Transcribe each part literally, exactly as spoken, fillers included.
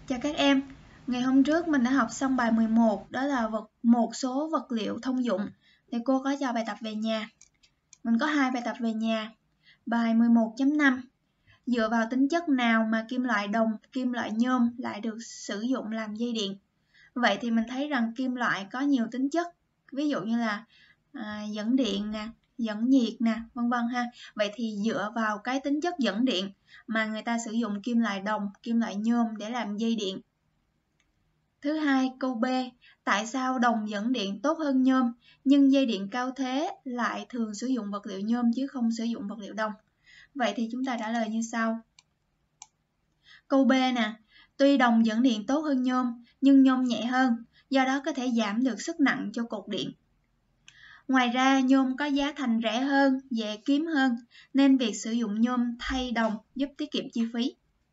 Chào các em, ngày hôm trước mình đã học xong bài mười một, đó là vật một số vật liệu thông dụng. Thì cô có cho bài tập về nhà. Mình có hai bài tập về nhà. Bài mười một chấm năm. Dựa vào tính chất nào mà kim loại đồng, kim loại nhôm lại được sử dụng làm dây điện? Vậy thì mình thấy rằng kim loại có nhiều tính chất, ví dụ như là à, dẫn điện nè, dẫn nhiệt nè, vân vân ha. Vậy thì dựa vào cái tính chất dẫn điện mà người ta sử dụng kim loại đồng, kim loại nhôm để làm dây điện. Thứ hai, câu B, tại sao đồng dẫn điện tốt hơn nhôm nhưng dây điện cao thế lại thường sử dụng vật liệu nhôm chứ không sử dụng vật liệu đồng? Vậy thì chúng ta trả lời như sau. Câu B nè, tuy đồng dẫn điện tốt hơn nhôm nhưng nhôm nhẹ hơn, do đó có thể giảm được sức nặng cho cột điện. Ngoài ra, nhôm có giá thành rẻ hơn, dễ kiếm hơn, nên việc sử dụng nhôm thay đồng giúp tiết kiệm chi phí.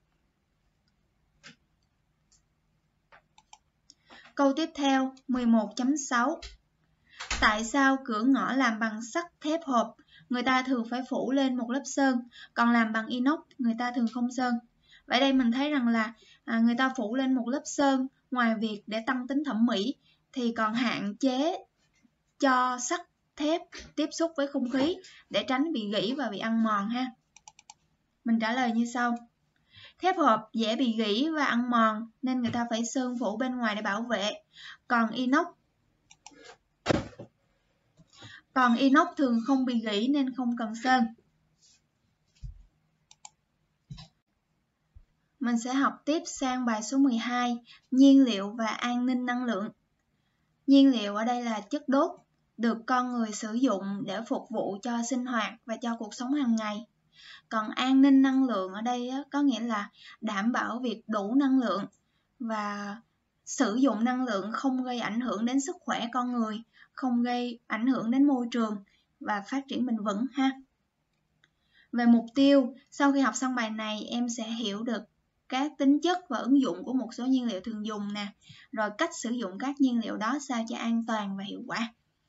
Câu tiếp theo, mười một chấm sáu. Tại sao cửa ngõ làm bằng sắt thép hộp, người ta thường phải phủ lên một lớp sơn, còn làm bằng inox, người ta thường không sơn? Vậy đây mình thấy rằng là à, người ta phủ lên một lớp sơn, ngoài việc để tăng tính thẩm mỹ, thì còn hạn chế cho sắt thép tiếp xúc với không khí để tránh bị gỉ và bị ăn mòn ha. Mình trả lời như sau. Thép hộp dễ bị gỉ và ăn mòn nên người ta phải sơn phủ bên ngoài để bảo vệ. Còn inox Còn inox thường không bị gỉ nên không cần sơn. Mình sẽ học tiếp sang bài số mười hai, nhiên liệu và an ninh năng lượng. Nhiên liệu ở đây là chất đốt, được con người sử dụng để phục vụ cho sinh hoạt và cho cuộc sống hàng ngày. Còn an ninh năng lượng ở đây có nghĩa là đảm bảo việc đủ năng lượng và sử dụng năng lượng không gây ảnh hưởng đến sức khỏe con người, không gây ảnh hưởng đến môi trường và phát triển bền vững ha. Về mục tiêu, sau khi học xong bài này em sẽ hiểu được các tính chất và ứng dụng của một số nhiên liệu thường dùng nè, rồi cách sử dụng các nhiên liệu đó sao cho an toàn và hiệu quả.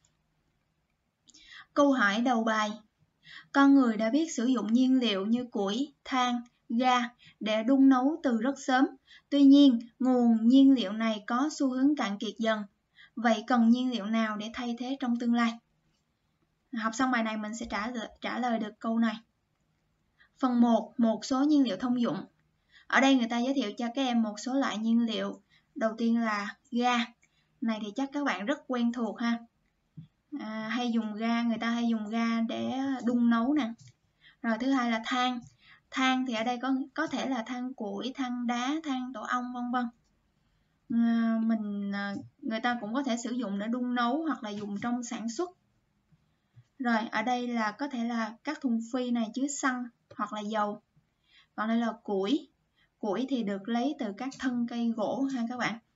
Câu hỏi đầu bài. Con người đã biết sử dụng nhiên liệu như củi, than, ga để đun nấu từ rất sớm. Tuy nhiên, nguồn nhiên liệu này có xu hướng cạn kiệt dần. Vậy cần nhiên liệu nào để thay thế trong tương lai? Học xong bài này mình sẽ trả lời, trả lời được câu này. Phần một, một số nhiên liệu thông dụng. Ở đây người ta giới thiệu cho các em một số loại nhiên liệu. Đầu tiên là ga. Này thì chắc các bạn rất quen thuộc ha. À, hay dùng ga, người ta hay dùng ga để đun nấu nè. Rồi thứ hai là than. Than thì ở đây có có thể là than củi, than đá, than tổ ong vân vân. À, mình người ta cũng có thể sử dụng để đun nấu hoặc là dùng trong sản xuất. Rồi ở đây là có thể là các thùng phi này chứa xăng hoặc là dầu. Còn đây là củi. Củi thì được lấy từ các thân cây gỗ ha các bạn.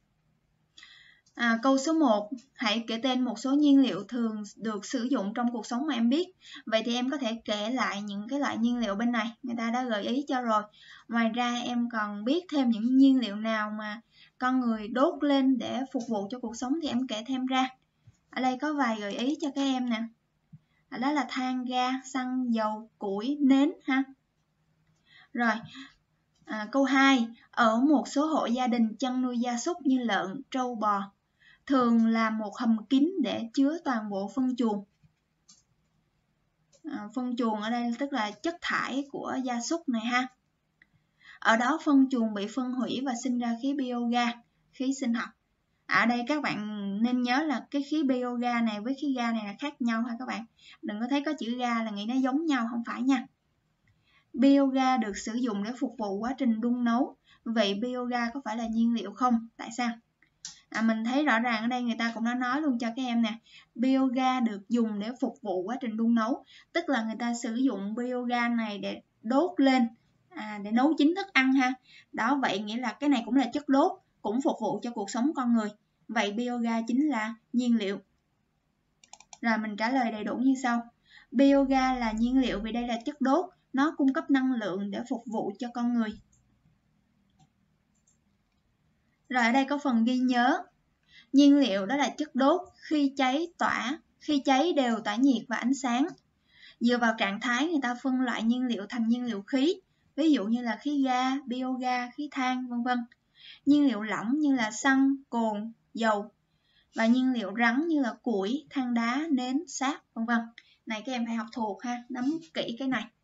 À, câu số một, hãy kể tên một số nhiên liệu thường được sử dụng trong cuộc sống mà em biết. Vậy thì em có thể kể lại những cái loại nhiên liệu bên này, người ta đã gợi ý cho rồi. Ngoài ra em còn biết thêm những nhiên liệu nào mà con người đốt lên để phục vụ cho cuộc sống thì em kể thêm ra. Ở đây có vài gợi ý cho các em nè. Đó là than, ga, xăng, dầu, củi, nến ha. Rồi, à, câu hai, ở một số hộ gia đình chăn nuôi gia súc như lợn, trâu, bò, thường là một hầm kín để chứa toàn bộ phân chuồng. À, phân chuồng ở đây tức là chất thải của gia súc này ha. Ở đó phân chuồng bị phân hủy và sinh ra khí bioga, khí sinh học. Ở đây các bạn nên nhớ là cái khí bioga này với khí ga này là khác nhau ha các bạn. Đừng có thấy có chữ ga là nghĩ nó giống nhau, không phải nha. Bioga được sử dụng để phục vụ quá trình đun nấu. Vậy bioga có phải là nhiên liệu không? Tại sao? À, mình thấy rõ ràng ở đây người ta cũng đã nói luôn cho các em nè. Bioga được dùng để phục vụ quá trình đun nấu. Tức là người ta sử dụng bioga này để đốt lên, à, để nấu chín thức ăn ha. Đó, vậy nghĩa là cái này cũng là chất đốt, cũng phục vụ cho cuộc sống con người. Vậy bioga chính là nhiên liệu. Rồi mình trả lời đầy đủ như sau. Bioga là nhiên liệu vì đây là chất đốt, nó cung cấp năng lượng để phục vụ cho con người. Rồi ở đây có phần ghi nhớ. Nhiên liệu đó là chất đốt, khi cháy tỏa, khi cháy đều tỏa nhiệt và ánh sáng. Dựa vào trạng thái người ta phân loại nhiên liệu thành nhiên liệu khí, ví dụ như là khí ga, bioga, khí than vân vân. nhiên liệu lỏng như là xăng, cồn, dầu, và nhiên liệu rắn như là củi, than đá, nến, sáp, vân vân. Này các em phải học thuộc ha, nắm kỹ cái này.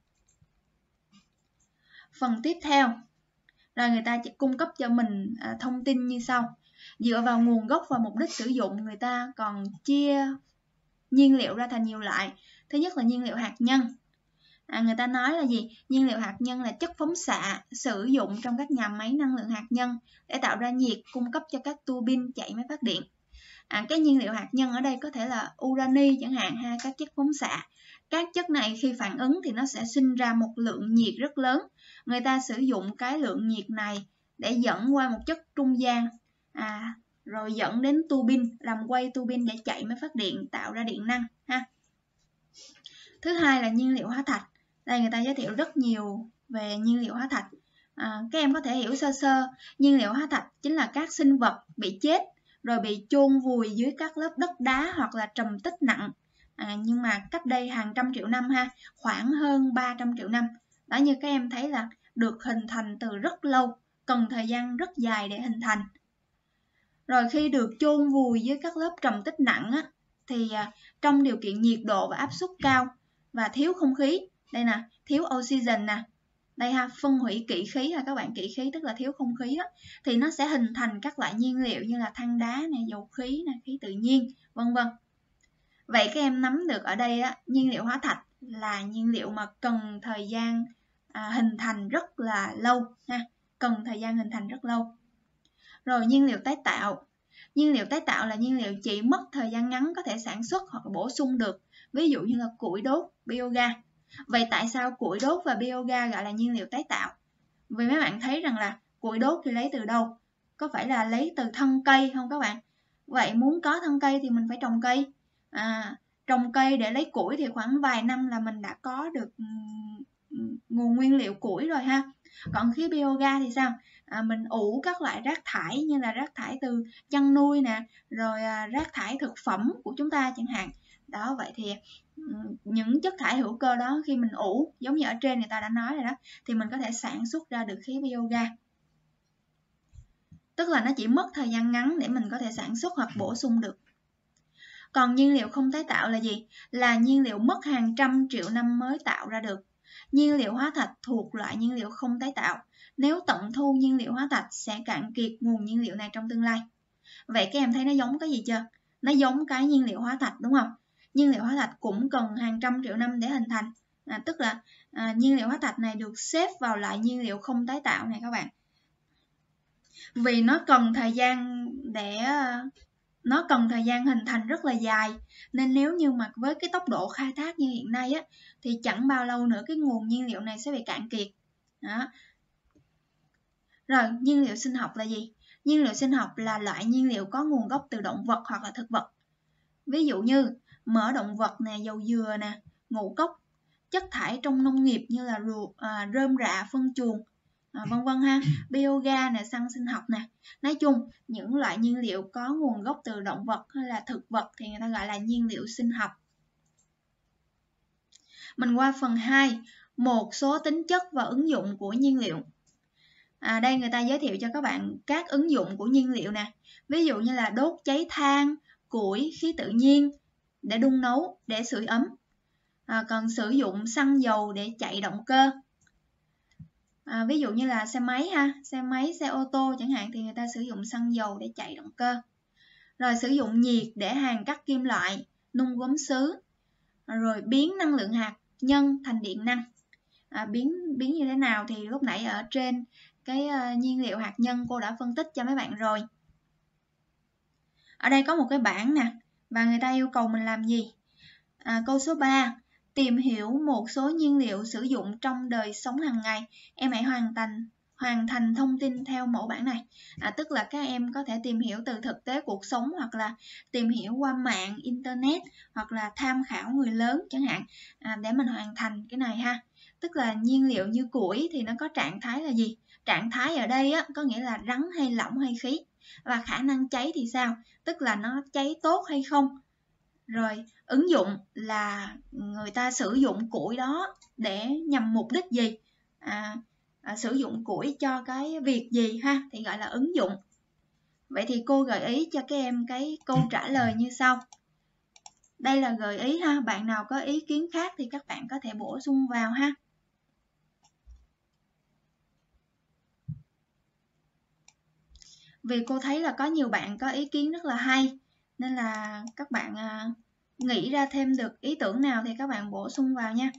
Phần tiếp theo, rồi người ta chỉ cung cấp cho mình à, thông tin như sau. Dựa vào nguồn gốc và mục đích sử dụng, người ta còn chia nhiên liệu ra thành nhiều loại. Thứ nhất là nhiên liệu hạt nhân. À, người ta nói là gì? Nhiên liệu hạt nhân là chất phóng xạ sử dụng trong các nhà máy năng lượng hạt nhân để tạo ra nhiệt cung cấp cho các tua bin chạy máy phát điện. À, cái nhiên liệu hạt nhân ở đây có thể là urani chẳng hạn, ha, các chất phóng xạ. Các chất này khi phản ứng thì nó sẽ sinh ra một lượng nhiệt rất lớn. Người ta sử dụng cái lượng nhiệt này để dẫn qua một chất trung gian, à, rồi dẫn đến tua bin, làm quay tua bin để chạy máy phát điện, tạo ra điện năng, ha. Thứ hai là nhiên liệu hóa thạch. Đây người ta giới thiệu rất nhiều về nhiên liệu hóa thạch. À, các em có thể hiểu sơ sơ, nhiên liệu hóa thạch chính là các sinh vật bị chết rồi bị chôn vùi dưới các lớp đất đá hoặc là trầm tích nặng. À, nhưng mà cách đây hàng trăm triệu năm, ha, khoảng hơn ba trăm triệu năm. Đó, như các em thấy là được hình thành từ rất lâu, cần thời gian rất dài để hình thành. Rồi khi được chôn vùi dưới các lớp trầm tích nặng á, thì à, trong điều kiện nhiệt độ và áp suất cao và thiếu không khí, đây nè, thiếu oxygen nè, đây ha, phân hủy kỷ khí ha các bạn, kỷ khí tức là thiếu không khí á, thì nó sẽ hình thành các loại nhiên liệu như là than đá này, dầu khí này, khí tự nhiên, vân vân. Vậy các em nắm được ở đây á, nhiên liệu hóa thạch là nhiên liệu mà cần thời gian à, hình thành rất là lâu, ha, cần thời gian hình thành rất lâu. Rồi nhiên liệu tái tạo. Nhiên liệu tái tạo là nhiên liệu chỉ mất thời gian ngắn có thể sản xuất hoặc bổ sung được, ví dụ như là củi đốt, biogas. Vậy tại sao củi đốt và biogas gọi là nhiên liệu tái tạo? Vì mấy bạn thấy rằng là củi đốt thì lấy từ đâu? Có phải là lấy từ thân cây không các bạn? Vậy muốn có thân cây thì mình phải trồng cây. À, trồng cây để lấy củi thì khoảng vài năm là mình đã có được nguồn nguyên liệu củi rồi ha. Còn khí biogas thì sao? À, mình ủ các loại rác thải như là rác thải từ chăn nuôi nè, rồi à, rác thải thực phẩm của chúng ta chẳng hạn. Đó, vậy thì những chất thải hữu cơ đó khi mình ủ, giống như ở trên người ta đã nói rồi đó, thì mình có thể sản xuất ra được khí biogas. Tức là nó chỉ mất thời gian ngắn để mình có thể sản xuất hoặc bổ sung được. Còn nhiên liệu không tái tạo là gì? Là nhiên liệu mất hàng trăm triệu năm mới tạo ra được. Nhiên liệu hóa thạch thuộc loại nhiên liệu không tái tạo. Nếu tận thu nhiên liệu hóa thạch sẽ cạn kiệt nguồn nhiên liệu này trong tương lai. Vậy các em thấy nó giống cái gì chưa? Nó giống cái nhiên liệu hóa thạch đúng không? Nhiên liệu hóa thạch cũng cần hàng trăm triệu năm để hình thành. À, tức là à, nhiên liệu hóa thạch này được xếp vào loại nhiên liệu không tái tạo này các bạn. Vì nó cần thời gian để nó cần thời gian hình thành rất là dài, nên nếu như mà với cái tốc độ khai thác như hiện nay á, thì chẳng bao lâu nữa cái nguồn nhiên liệu này sẽ bị cạn kiệt. Đó. Rồi, nhiên liệu sinh học là gì? Nhiên liệu sinh học là loại nhiên liệu có nguồn gốc từ động vật hoặc là thực vật. Ví dụ như mỡ động vật nè, dầu dừa nè, ngũ cốc, chất thải trong nông nghiệp như là ruột, à, rơm rạ, phân chuồng, à, vân vân ha, biogas nè, xăng sinh học nè. Nói chung, những loại nhiên liệu có nguồn gốc từ động vật hay là thực vật thì người ta gọi là nhiên liệu sinh học. Mình qua phần hai, một số tính chất và ứng dụng của nhiên liệu. À, đây người ta giới thiệu cho các bạn các ứng dụng của nhiên liệu nè. Ví dụ như là đốt cháy than, củi, khí tự nhiên để đun nấu, để sưởi ấm. À, còn sử dụng xăng dầu để chạy động cơ. À, ví dụ như là xe máy ha, xe máy, xe ô tô chẳng hạn thì người ta sử dụng xăng dầu để chạy động cơ. Rồi sử dụng nhiệt để hàn cắt kim loại, nung gốm sứ. Rồi biến năng lượng hạt nhân thành điện năng. À, biến biến như thế nào thì lúc nãy ở trên cái uh, nhiên liệu hạt nhân cô đã phân tích cho mấy bạn rồi. Ở đây có một cái bảng nè, và người ta yêu cầu mình làm gì? À, câu số ba, tìm hiểu một số nhiên liệu sử dụng trong đời sống hàng ngày. Em hãy hoàn thành hoàn thành thông tin theo mẫu bảng này. À, tức là các em có thể tìm hiểu từ thực tế cuộc sống, hoặc là tìm hiểu qua mạng, internet, hoặc là tham khảo người lớn chẳng hạn, à, để mình hoàn thành cái này ha. Tức là nhiên liệu như củi thì nó có trạng thái là gì? Trạng thái ở đây á, có nghĩa là rắn hay lỏng hay khí. Và khả năng cháy thì sao? Tức là nó cháy tốt hay không? Rồi ứng dụng là người ta sử dụng củi đó để nhằm mục đích gì? À, à, sử dụng củi cho cái việc gì ha, thì gọi là ứng dụng. Vậy thì cô gợi ý cho các em cái câu trả lời như sau. Đây là gợi ý ha, bạn nào có ý kiến khác thì các bạn có thể bổ sung vào ha. Vì cô thấy là có nhiều bạn có ý kiến rất là hay, nên là các bạn à, nghĩ ra thêm được ý tưởng nào thì các bạn bổ sung vào nha.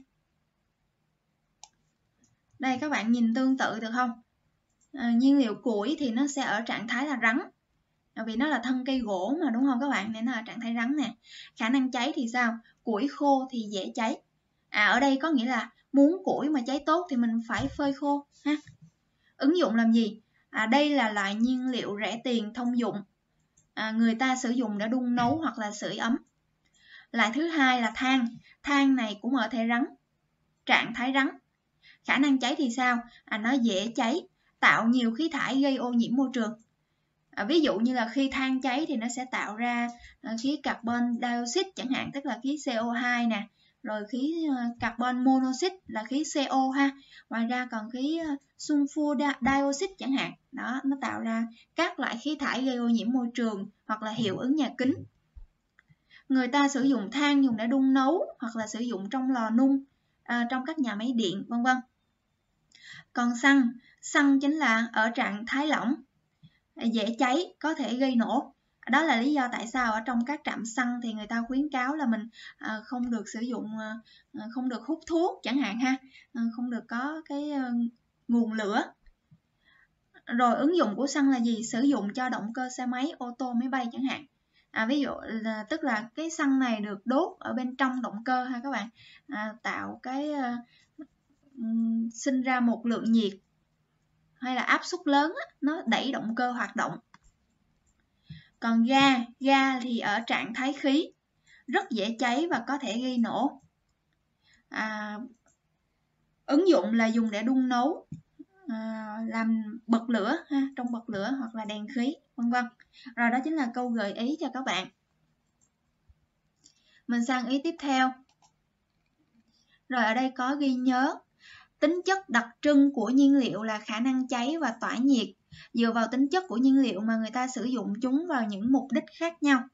Đây các bạn nhìn tương tự được không? À, nhiên liệu củi thì nó sẽ ở trạng thái là rắn, vì nó là thân cây gỗ mà đúng không các bạn, nên nó ở trạng thái rắn nè. Khả năng cháy thì sao? Củi khô thì dễ cháy. À, ở đây có nghĩa là muốn củi mà cháy tốt thì mình phải phơi khô ha. Ứng dụng làm gì? À, đây là loại nhiên liệu rẻ tiền thông dụng, à, người ta sử dụng để đun nấu hoặc là sưởi ấm. Loại thứ hai là than. Than này cũng ở thể rắn, trạng thái rắn. Khả năng cháy thì sao? À, nó dễ cháy, tạo nhiều khí thải gây ô nhiễm môi trường. À, ví dụ như là khi than cháy thì nó sẽ tạo ra à, khí carbon dioxide chẳng hạn, tức là khí xê o hai nè, rồi khí uh, carbon monoxide là khí xê o ha. Ngoài ra còn khí uh, sulfur dioxide chẳng hạn. Đó, nó tạo ra các loại khí thải gây ô nhiễm môi trường hoặc là hiệu ứng nhà kính. Người ta sử dụng than dùng để đun nấu hoặc là sử dụng trong lò nung, à, trong các nhà máy điện vân vân. Còn xăng, xăng chính là ở trạng thái lỏng, dễ cháy, có thể gây nổ. Đó là lý do tại sao ở trong các trạm xăng thì người ta khuyến cáo là mình à, không được sử dụng, à, không được hút thuốc chẳng hạn ha, à, không được có cái à, nguồn lửa. Rồi ứng dụng của xăng là gì? Sử dụng cho động cơ xe máy, ô tô, máy bay chẳng hạn. À, ví dụ là tức là cái xăng này được đốt ở bên trong động cơ ha các bạn, à, tạo cái à, sinh ra một lượng nhiệt hay là áp suất lớn á, nó đẩy động cơ hoạt động. Còn ga, ga thì ở trạng thái khí, rất dễ cháy và có thể gây nổ. À, ứng dụng là dùng để đun nấu, à, làm bật lửa ha, trong bật lửa hoặc là đèn khí vân vân. Rồi đó chính là câu gợi ý cho các bạn. Mình sang ý tiếp theo. Rồi ở đây có ghi nhớ tính chất đặc trưng của nhiên liệu là khả năng cháy và tỏa nhiệt. Dựa vào tính chất của nhiên liệu mà người ta sử dụng chúng vào những mục đích khác nhau.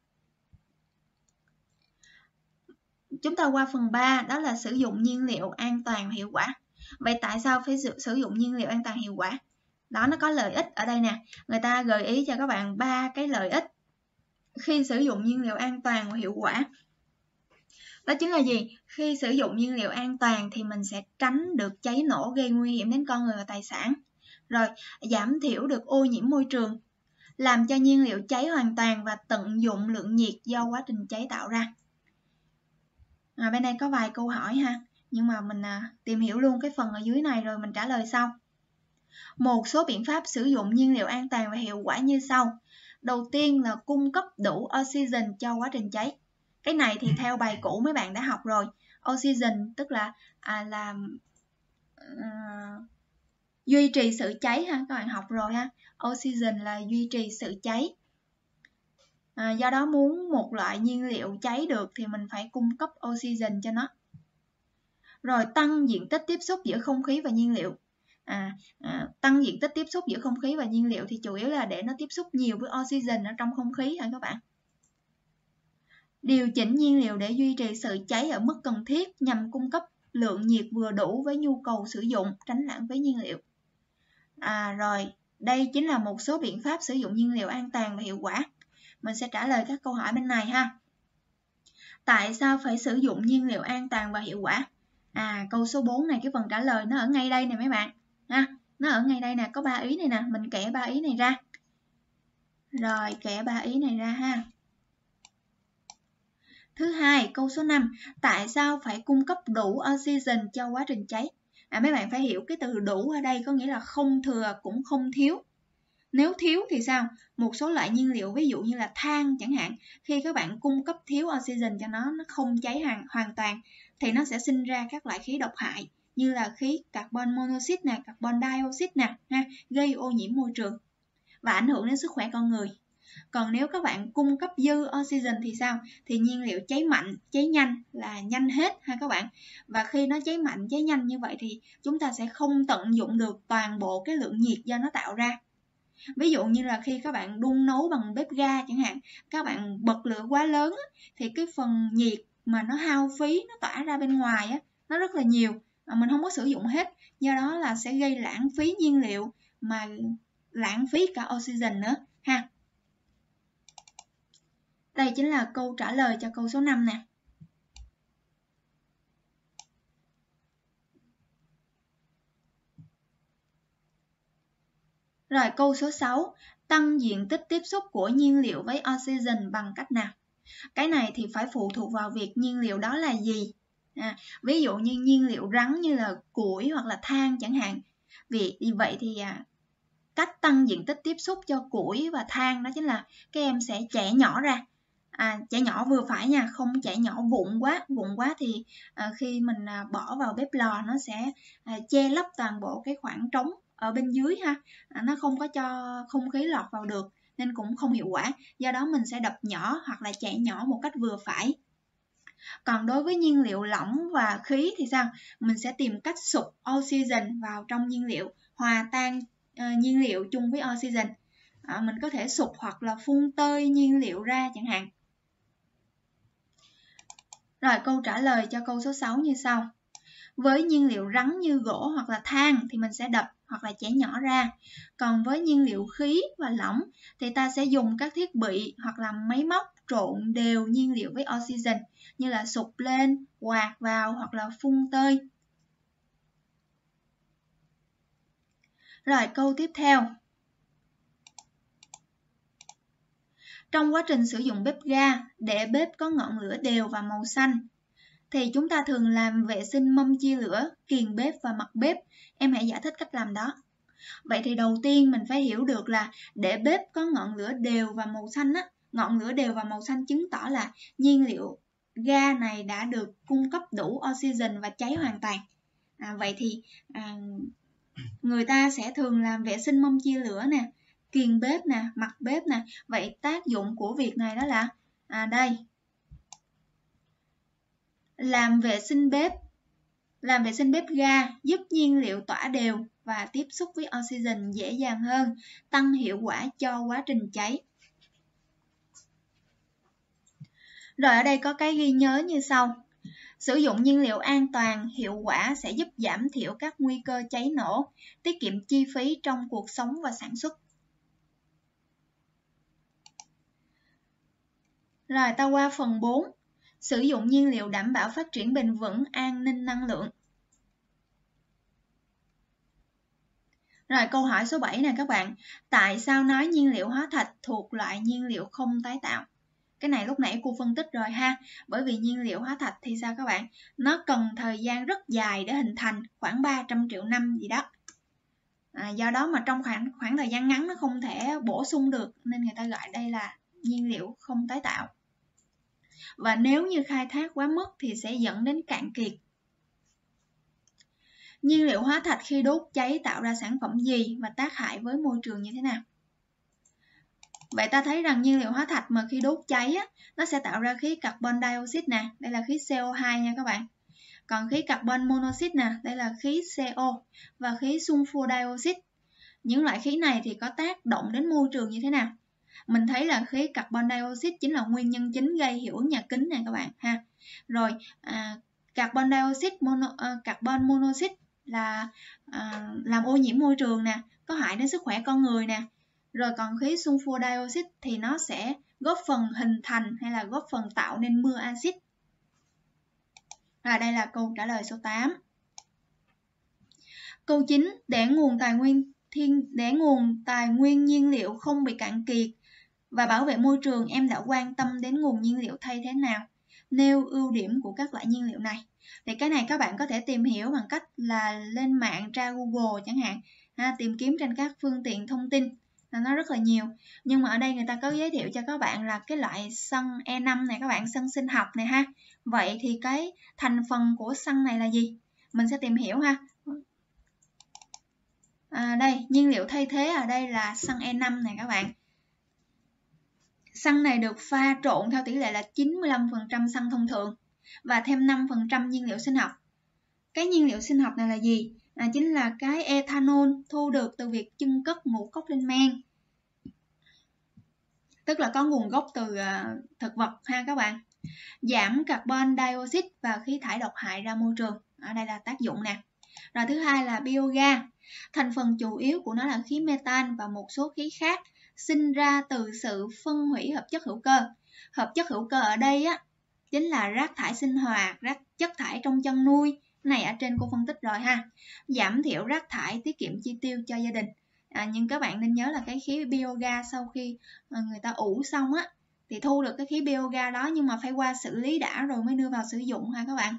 Chúng ta qua phần ba, đó là sử dụng nhiên liệu an toàn và hiệu quả. Vậy tại sao phải sử dụng nhiên liệu an toàn hiệu quả? Đó, nó có lợi ích ở đây nè. Người ta gợi ý cho các bạn ba cái lợi ích khi sử dụng nhiên liệu an toàn và hiệu quả. Đó chính là gì? Khi sử dụng nhiên liệu an toàn thì mình sẽ tránh được cháy nổ gây nguy hiểm đến con người và tài sản. Rồi, giảm thiểu được ô nhiễm môi trường, làm cho nhiên liệu cháy hoàn toàn và tận dụng lượng nhiệt do quá trình cháy tạo ra. À, bên đây có vài câu hỏi ha, nhưng mà mình à, tìm hiểu luôn cái phần ở dưới này rồi mình trả lời sau. Một số biện pháp sử dụng nhiên liệu an toàn và hiệu quả như sau. Đầu tiên là cung cấp đủ oxygen cho quá trình cháy. Cái này thì theo bài cũ mấy bạn đã học rồi. Oxygen tức là à, là uh, duy trì sự cháy ha, các bạn học rồi ha. Oxygen là duy trì sự cháy. À, do đó muốn một loại nhiên liệu cháy được thì mình phải cung cấp oxygen cho nó. Rồi tăng diện tích tiếp xúc giữa không khí và nhiên liệu. À, à, tăng diện tích tiếp xúc giữa không khí và nhiên liệu thì chủ yếu là để nó tiếp xúc nhiều với oxygen ở trong không khí hả các bạn. Điều chỉnh nhiên liệu để duy trì sự cháy ở mức cần thiết nhằm cung cấp lượng nhiệt vừa đủ với nhu cầu sử dụng, tránh lãng phí nhiên liệu. À, rồi, đây chính là một số biện pháp sử dụng nhiên liệu an toàn và hiệu quả. Mình sẽ trả lời các câu hỏi bên này ha. Tại sao phải sử dụng nhiên liệu an toàn và hiệu quả? À, câu số bốn này, cái phần trả lời nó ở ngay đây nè mấy bạn. Ha, nó ở ngay đây nè, có ba ý này nè, mình kẻ ba ý này ra. Rồi, kẻ ba ý này ra ha. Thứ hai, câu số năm, tại sao phải cung cấp đủ oxygen cho quá trình cháy? À, mấy bạn phải hiểu cái từ đủ ở đây có nghĩa là không thừa cũng không thiếu. Nếu thiếu thì sao? Một số loại nhiên liệu ví dụ như là than chẳng hạn, khi các bạn cung cấp thiếu oxygen cho nó, nó không cháy hoàn, hoàn toàn thì nó sẽ sinh ra các loại khí độc hại như là khí carbon monoxide nè, carbon dioxide nè, ha, gây ô nhiễm môi trường và ảnh hưởng đến sức khỏe con người. Còn nếu các bạn cung cấp dư oxygen thì sao? Thì nhiên liệu cháy mạnh, cháy nhanh là nhanh hết ha các bạn. Và khi nó cháy mạnh, cháy nhanh như vậy thì chúng ta sẽ không tận dụng được toàn bộ cái lượng nhiệt do nó tạo ra. Ví dụ như là khi các bạn đun nấu bằng bếp ga chẳng hạn, các bạn bật lửa quá lớn thì cái phần nhiệt mà nó hao phí, nó tỏa ra bên ngoài á, nó rất là nhiều, mình không có sử dụng hết, do đó là sẽ gây lãng phí nhiên liệu mà lãng phí cả oxygen nữa ha. Đây chính là câu trả lời cho câu số năm nè. Rồi câu số sáu, tăng diện tích tiếp xúc của nhiên liệu với oxygen bằng cách nào? Cái này thì phải phụ thuộc vào việc nhiên liệu đó là gì. À, ví dụ như nhiên liệu rắn như là củi hoặc là than chẳng hạn. Vì vậy thì à, cách tăng diện tích tiếp xúc cho củi và than đó chính là các em sẽ chẻ nhỏ ra. À, chẻ nhỏ vừa phải nha, không chẻ nhỏ vụn quá. Vụn quá thì à, khi mình à, bỏ vào bếp lò nó sẽ à, che lấp toàn bộ cái khoảng trống ở bên dưới ha. À, nó không có cho không khí lọt vào được nên cũng không hiệu quả. Do đó mình sẽ đập nhỏ hoặc là chẻ nhỏ một cách vừa phải. Còn đối với nhiên liệu lỏng và khí thì sao? Mình sẽ tìm cách sụp oxygen vào trong nhiên liệu, hòa tan uh, nhiên liệu chung với oxygen. À, mình có thể sụp hoặc là phun tơi nhiên liệu ra chẳng hạn. Rồi câu trả lời cho câu số sáu như sau. Với nhiên liệu rắn như gỗ hoặc là than thì mình sẽ đập hoặc là chẻ nhỏ ra. Còn với nhiên liệu khí và lỏng thì ta sẽ dùng các thiết bị hoặc là máy móc trộn đều nhiên liệu với oxygen như là sụp lên, quạt vào hoặc là phun tơi. Rồi câu tiếp theo. Trong quá trình sử dụng bếp ga để bếp có ngọn lửa đều và màu xanh thì chúng ta thường làm vệ sinh mâm chia lửa, kiềng bếp và mặt bếp. Em hãy giải thích cách làm đó. Vậy thì đầu tiên mình phải hiểu được là để bếp có ngọn lửa đều và màu xanh á, ngọn lửa đều và màu xanh chứng tỏ là nhiên liệu ga này đã được cung cấp đủ oxygen và cháy hoàn toàn. À, vậy thì à, người ta sẽ thường làm vệ sinh mâm chia lửa nè, kiềng bếp nè, mặt bếp nè. Vậy tác dụng của việc này đó là à đây. Làm vệ sinh bếp Làm vệ sinh bếp ga giúp nhiên liệu tỏa đều và tiếp xúc với oxygen dễ dàng hơn, tăng hiệu quả cho quá trình cháy. Rồi ở đây có cái ghi nhớ như sau. Sử dụng nhiên liệu an toàn, hiệu quả sẽ giúp giảm thiểu các nguy cơ cháy nổ, tiết kiệm chi phí trong cuộc sống và sản xuất. Rồi ta qua phần bốn. Sử dụng nhiên liệu đảm bảo phát triển bền vững, an ninh năng lượng. Rồi câu hỏi số bảy nè các bạn. Tại sao nói nhiên liệu hóa thạch thuộc loại nhiên liệu không tái tạo? Cái này lúc nãy cô phân tích rồi ha. Bởi vì nhiên liệu hóa thạch thì sao các bạn? Nó cần thời gian rất dài để hình thành, khoảng ba trăm triệu năm gì đó. À, do đó mà trong khoảng, khoảng thời gian ngắn nó không thể bổ sung được, nên người ta gọi đây là nhiên liệu không tái tạo. Và nếu như khai thác quá mức thì sẽ dẫn đến cạn kiệt. Nhiên liệu hóa thạch khi đốt cháy tạo ra sản phẩm gì và tác hại với môi trường như thế nào? Vậy ta thấy rằng nhiên liệu hóa thạch mà khi đốt cháy á, nó sẽ tạo ra khí carbon dioxide nè, đây là khí C O hai nha các bạn. Còn khí carbon monoxide nè, đây là khí C O, và khí sulfur dioxide. Những loại khí này thì có tác động đến môi trường như thế nào? Mình thấy là khí carbon dioxide chính là nguyên nhân chính gây hiệu ứng nhà kính này các bạn ha. Rồi à, carbon dioxide, mono, à, carbon monoxide là à, làm ô nhiễm môi trường nè, có hại đến sức khỏe con người nè. Rồi còn khí sulfur dioxide thì nó sẽ góp phần hình thành hay là góp phần tạo nên mưa axit. Và đây là câu trả lời số tám. Câu chín. Để nguồn tài nguyên thiên để nguồn tài nguyên nhiên liệu không bị cạn kiệt và bảo vệ môi trường, em đã quan tâm đến nguồn nhiên liệu thay thế nào? Nêu ưu điểm của các loại nhiên liệu này. Thì cái này các bạn có thể tìm hiểu bằng cách là lên mạng tra Google chẳng hạn, ha, tìm kiếm trên các phương tiện thông tin. Nó rất là nhiều. Nhưng mà ở đây người ta có giới thiệu cho các bạn là cái loại xăng E năm này các bạn, xăng sinh học này ha. Vậy thì cái thành phần của xăng này là gì? Mình sẽ tìm hiểu ha. À, đây, nhiên liệu thay thế ở đây là xăng E năm này các bạn. Xăng này được pha trộn theo tỷ lệ là chín mươi lăm phần trăm xăng thông thường và thêm năm phần trăm nhiên liệu sinh học. Cái nhiên liệu sinh học này là gì? À, chính là cái ethanol thu được từ việc chưng cất ngũ cốc lên men. Tức là có nguồn gốc từ uh, thực vật ha các bạn. Giảm carbon dioxide và khí thải độc hại ra môi trường. Ở đây là tác dụng nè. Rồi thứ hai là biogas. Thành phần chủ yếu của nó là khí metan và một số khí khác sinh ra từ sự phân hủy hợp chất hữu cơ. Hợp chất hữu cơ ở đây á chính là rác thải sinh hoạt, rác chất thải trong chăn nuôi. Cái này ở trên cô phân tích rồi ha. Giảm thiểu rác thải, tiết kiệm chi tiêu cho gia đình. À, nhưng các bạn nên nhớ là cái khí biogas sau khi người ta ủ xong á thì thu được cái khí biogas đó, nhưng mà phải qua xử lý đã rồi mới đưa vào sử dụng ha các bạn.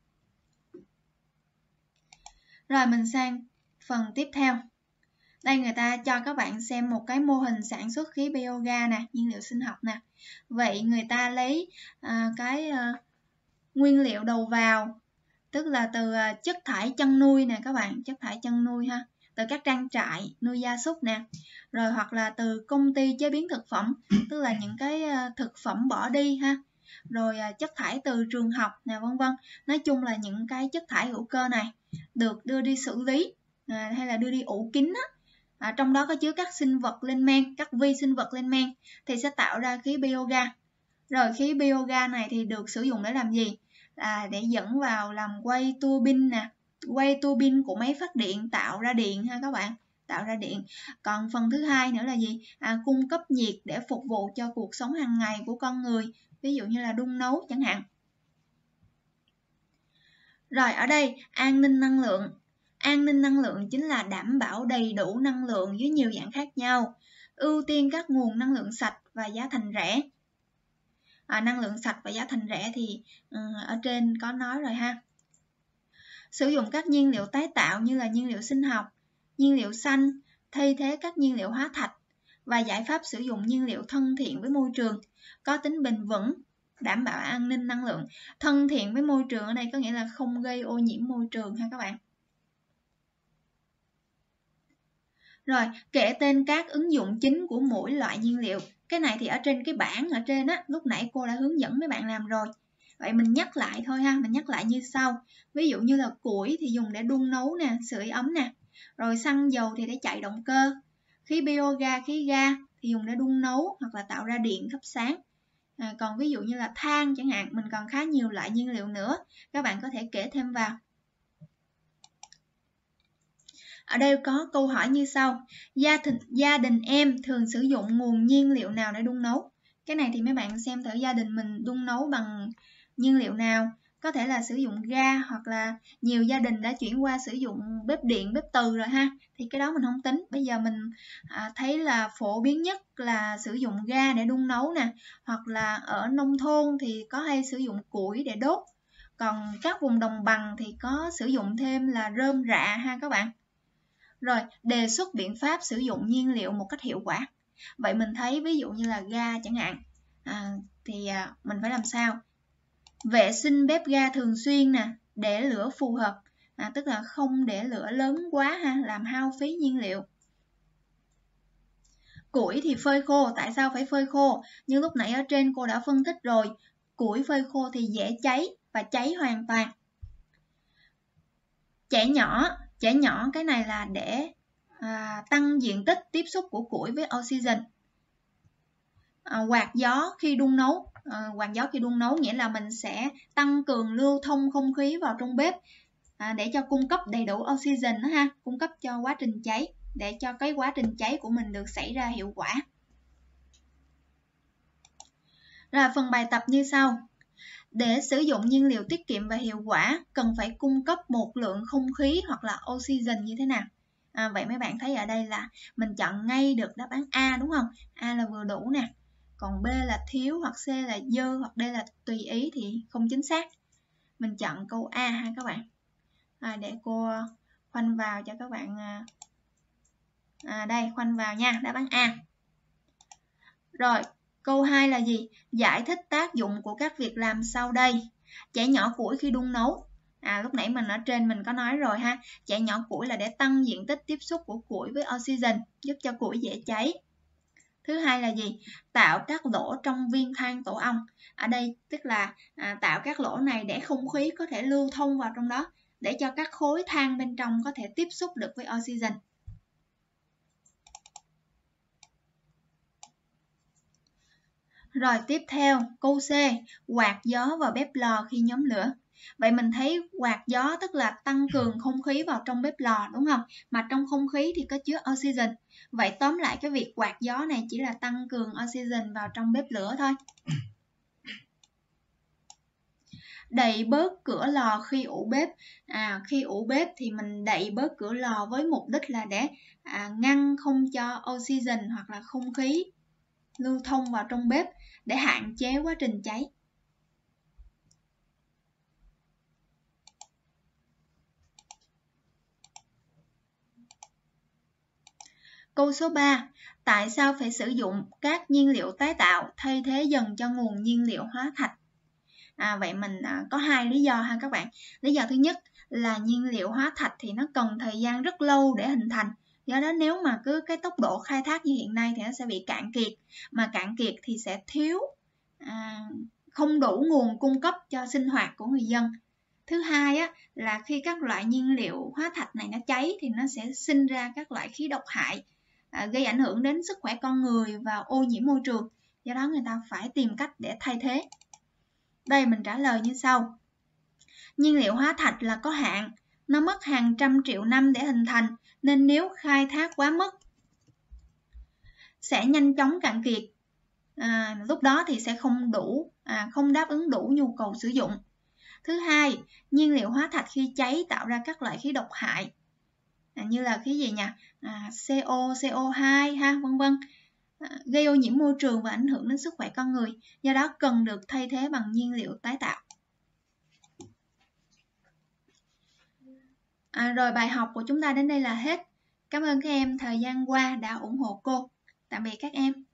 Rồi mình sang phần tiếp theo. Đây người ta cho các bạn xem một cái mô hình sản xuất khí biogas nè, nhiên liệu sinh học nè. Vậy người ta lấy à, cái à, nguyên liệu đầu vào, tức là từ à, chất thải chăn nuôi nè các bạn, chất thải chăn nuôi ha, từ các trang trại nuôi gia súc nè, rồi hoặc là từ công ty chế biến thực phẩm, tức là những cái à, thực phẩm bỏ đi ha, rồi à, chất thải từ trường học nè, vân vân. Nói chung là những cái chất thải hữu cơ này được đưa đi xử lý à, hay là đưa đi ủ kín á. À, trong đó có chứa các sinh vật lên men, các vi sinh vật lên men thì sẽ tạo ra khí biogas. Rồi khí biogas này thì được sử dụng để làm gì? À, để dẫn vào làm quay tua bin nè, quay tua bin của máy phát điện tạo ra điện ha các bạn, tạo ra điện. Còn phần thứ hai nữa là gì? À, cung cấp nhiệt để phục vụ cho cuộc sống hàng ngày của con người, ví dụ như là đun nấu chẳng hạn. Rồi ở đây an ninh năng lượng. An ninh năng lượng chính là đảm bảo đầy đủ năng lượng dưới nhiều dạng khác nhau, ưu tiên các nguồn năng lượng sạch và giá thành rẻ. À, năng lượng sạch và giá thành rẻ thì um, ở trên có nói rồi ha. Sử dụng các nhiên liệu tái tạo như là nhiên liệu sinh học, nhiên liệu xanh, thay thế các nhiên liệu hóa thạch và giải pháp sử dụng nhiên liệu thân thiện với môi trường, có tính bền vững, đảm bảo an ninh năng lượng. Thân thiện với môi trường ở đây có nghĩa là không gây ô nhiễm môi trường ha các bạn. Rồi, kể tên các ứng dụng chính của mỗi loại nhiên liệu. Cái này thì ở trên cái bảng ở trên á, lúc nãy cô đã hướng dẫn mấy bạn làm rồi. Vậy mình nhắc lại thôi ha, mình nhắc lại như sau. Ví dụ như là củi thì dùng để đun nấu nè, sưởi ấm nè. Rồi xăng dầu thì để chạy động cơ. Khí biogas, khí ga thì dùng để đun nấu hoặc là tạo ra điện thắp sáng. À, còn ví dụ như là than chẳng hạn, mình còn khá nhiều loại nhiên liệu nữa. Các bạn có thể kể thêm vào. Ở đây có câu hỏi như sau. Gia, thịnh, gia đình em thường sử dụng nguồn nhiên liệu nào để đun nấu? Cái này thì mấy bạn xem thử gia đình mình đun nấu bằng nhiên liệu nào. Có thể là sử dụng ga hoặc là nhiều gia đình đã chuyển qua sử dụng bếp điện, bếp từ rồi ha. Thì cái đó mình không tính. Bây giờ mình à, thấy là phổ biến nhất là sử dụng ga để đun nấu nè. Hoặc là ở nông thôn thì có hay sử dụng củi để đốt. Còn các vùng đồng bằng thì có sử dụng thêm là rơm rạ ha các bạn. Rồi, đề xuất biện pháp sử dụng nhiên liệu một cách hiệu quả. Vậy mình thấy ví dụ như là ga chẳng hạn, à, thì à, mình phải làm sao? Vệ sinh bếp ga thường xuyên nè, để lửa phù hợp, à, tức là không để lửa lớn quá ha, làm hao phí nhiên liệu. Củi thì phơi khô, tại sao phải phơi khô? Như lúc nãy ở trên cô đã phân tích rồi, củi phơi khô thì dễ cháy và cháy hoàn toàn. Chẻ nhỏ, chẻ nhỏ cái này là để à, tăng diện tích tiếp xúc của củi với oxygen. À, quạt gió khi đun nấu, à, quạt gió khi đun nấu nghĩa là mình sẽ tăng cường lưu thông không khí vào trong bếp à, để cho cung cấp đầy đủ oxygen đó ha, cung cấp cho quá trình cháy, để cho cái quá trình cháy của mình được xảy ra hiệu quả. Rồi phần bài tập như sau. Để sử dụng nhiên liệu tiết kiệm và hiệu quả, cần phải cung cấp một lượng không khí hoặc là oxygen như thế nào? À, vậy mấy bạn thấy ở đây là mình chọn ngay được đáp án A đúng không? A là vừa đủ nè. Còn B là thiếu, hoặc C là dư, hoặc D là tùy ý thì không chính xác. Mình chọn câu A ha các bạn. À, để cô khoanh vào cho các bạn. À, đây, khoanh vào nha, đáp án A. Rồi. Câu hai là gì? Giải thích tác dụng của các việc làm sau đây. Chẻ nhỏ củi khi đun nấu. À, lúc nãy mình ở trên mình có nói rồi ha. Chẻ nhỏ củi là để tăng diện tích tiếp xúc của củi với oxygen, giúp cho củi dễ cháy. Thứ hai là gì? Tạo các lỗ trong viên than tổ ong. Ở đây tức là à, tạo các lỗ này để không khí có thể lưu thông vào trong đó, để cho các khối than bên trong có thể tiếp xúc được với oxygen. Rồi tiếp theo, câu C, quạt gió vào bếp lò khi nhóm lửa. Vậy mình thấy quạt gió tức là tăng cường không khí vào trong bếp lò, đúng không? Mà trong không khí thì có chứa oxygen. Vậy tóm lại cái việc quạt gió này chỉ là tăng cường oxygen vào trong bếp lửa thôi. Đậy bớt cửa lò khi ủ bếp. À, khi ủ bếp thì mình đậy bớt cửa lò với mục đích là để à, ngăn không cho oxygen hoặc là không khí lưu thông vào trong bếp, để hạn chế quá trình cháy. Câu số ba, tại sao phải sử dụng các nhiên liệu tái tạo thay thế dần cho nguồn nhiên liệu hóa thạch? À, vậy mình à, có hai lý do ha các bạn. Lý do thứ nhất là nhiên liệu hóa thạch thì nó cần thời gian rất lâu để hình thành. Do đó nếu mà cứ cái tốc độ khai thác như hiện nay thì nó sẽ bị cạn kiệt. Mà cạn kiệt thì sẽ thiếu, à, không đủ nguồn cung cấp cho sinh hoạt của người dân. Thứ hai á, là khi các loại nhiên liệu hóa thạch này nó cháy thì nó sẽ sinh ra các loại khí độc hại, à, gây ảnh hưởng đến sức khỏe con người và ô nhiễm môi trường. Do đó người ta phải tìm cách để thay thế. Đây mình trả lời như sau. Nhiên liệu hóa thạch là có hạn, nó mất hàng trăm triệu năm để hình thành, nên nếu khai thác quá mức sẽ nhanh chóng cạn kiệt. À, lúc đó thì sẽ không đủ, à, không đáp ứng đủ nhu cầu sử dụng. Thứ hai, nhiên liệu hóa thạch khi cháy tạo ra các loại khí độc hại, à, như là khí gì nhỉ? À, xê o, xê o hai ha, vân vân, à, gây ô nhiễm môi trường và ảnh hưởng đến sức khỏe con người. Do đó cần được thay thế bằng nhiên liệu tái tạo. À, rồi bài học của chúng ta đến đây là hết. Cảm ơn các em thời gian qua đã ủng hộ cô. Tạm biệt các em.